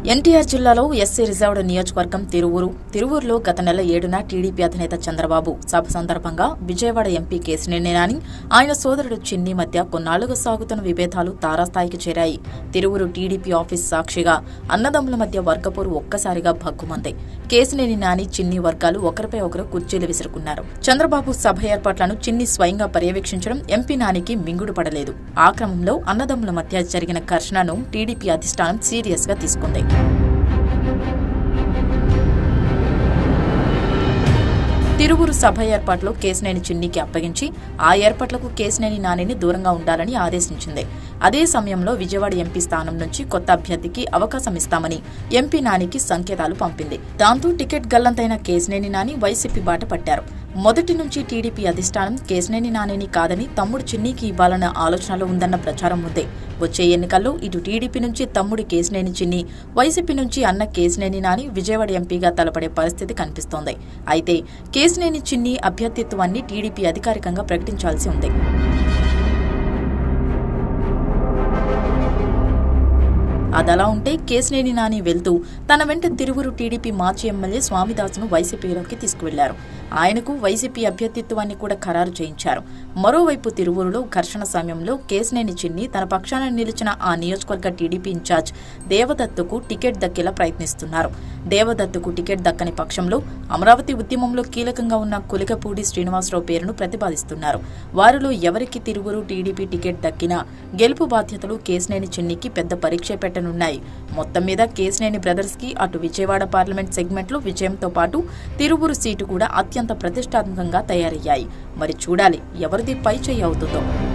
ఎన్టీఆర్ జిల్లాలో SC reserved నియోజకవర్గం తిరువూరులో గత నెల 7న టీడీపీ అధినేత చంద్రబాబు సభ సందర్భంగా విజయవాడ ఎంపీ కేశినేని నాని ఆయన సోదరుడు చిన్ని మధ్య కొన్నాళ్లుగా సాగుతున్న విభేదాలు తారాస్థాయికి చేరాయి. తిరువూరు టీడీపీ ఆఫీస్ సాక్షిగా అన్నదమ్ముల మధ్య వర్గపోరు ఒక్కసారిగా భగ్గుమంది. కేశినేని నాని చిన్ని వర్గాలు ఒకరిపై ఒకరు కుర్చీలు విసురుకున్నారు. చంద్రబాబు సభ ఏర్పాట్లను చిన్ని స్వయంగా పర్యవేక్షించడం ఎంపీ నానికి మింగుడు పడలేదు. ఆ క్రమంలో అన్నదమ్ముల మధ్య జరిగిన ఘర్షణను టీడీపీ అధిష్టానం సీరియస్ గా తీసుకుంది. తిరువూరు సభ ఏర్పాట్లో కేశినేని చిన్నికి అప్పగించి ఆ ఏర్పాట్లకు కేశినేని నానిని దూరంగా ఉండాలని ఆదేశించింది. అదే సమయంలో విజయవాడ ఎంపీ స్థానం నుంచి కొత్త అభ్యర్థికి అవకాశం ఇస్తామని ఎంపీ నానికి సంకేతాలు పంపింది. దాంతో టికెట్ గల్లంతైన కేశినేని నాని వైసీపీ బాట పట్టారు. మొదటి నుంచి టీడీపీ అధిష్టానం కేశినేని నానిని కాదని తమ్ముడు చిన్నికి ఇవ్వాలన్న ఆలోచనలో ఉందన్న ప్రచారం ఉంది. వచ్చే ఎన్నికల్లో ఇటు టీడీపీ నుంచి తమ్ముడు కేశినేని చిన్ని, వైసీపీ నుంచి అన్న కేశినేని నాని విజయవాడ ఎంపీగా తలపడే పరిస్థితి కనిపిస్తోంది. అయితే కేశినేని చిన్ని అభ్యర్థిత్వాన్ని టీడీపీ అధికారికంగా ప్రకటించాల్సి ఉంది. అదలా ఉంటే కేశినేని నాని వెళ్తూ తన వెంట తిరువూరు టీడీపీ మాజీ ఎమ్మెల్యే స్వామిదాసును వైసీపీలోకి తీసుకువెళ్లారు. ఆయనకు వైసీపీ అభ్యర్థిత్వాన్ని కూడా ఖరారు చేయించారు. మరోవైపు తిరువూరులో ఘర్షణ సమయంలో కేశినేని చిన్ని తన పక్షాన నిలిచిన ఆ నియోజకవర్గ టీడీపీ ఇన్ఛార్జ్ దేవదత్తుకు టికెట్ దక్కేలా ప్రయత్నిస్తున్నారు. దేవదత్తుకు టికెట్ దక్కని పక్షంలో అమరావతి ఉద్యమంలో కీలకంగా ఉన్న కులికపూడి శ్రీనివాసరావు పేరును ప్రతిపాదిస్తున్నారు. వారిలో ఎవరికి తిరువూరు టీడీపీ టికెట్ దక్కినా గెలుపు బాధ్యతలు కేశినేని చిన్నికి పెద్ద పరీక్ష పెట్టనున్నాయి. మొత్తం మీద కేశినేని బ్రదర్స్ కి అటు విజయవాడ పార్లమెంట్ సెగ్మెంట్లో విజయంతో పాటు తిరువూరు సీటు కూడా అత్యంత ప్రతిష్టాత్మకంగా తయారయ్యాయి. మరి చూడాలి ఎవరిది పై చెయ్యి అవుతుందో.